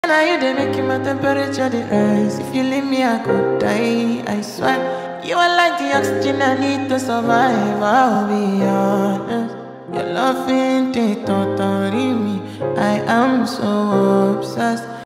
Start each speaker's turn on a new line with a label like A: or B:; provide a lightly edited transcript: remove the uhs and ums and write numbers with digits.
A: Now you they making my temperature the rise. If you leave me, I could die. I swear, you are like the oxygen I need to survive. I'll be honest. Your love ain't it totally me. I am so obsessed.